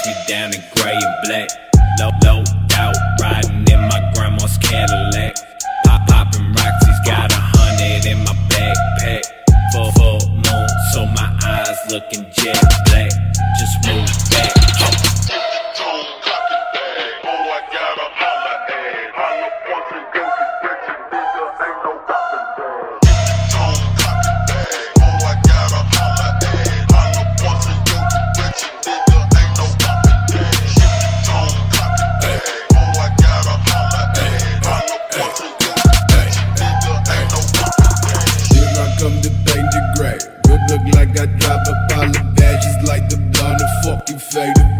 me down in gray and black. Low out, riding in my grandma's Cadillac. Poppin' rocks, he's got 100 in my backpack. Full moon, so my eyes looking jet black. Just move back. Good look like I drop a pile of badges like the blonde and fucking fade.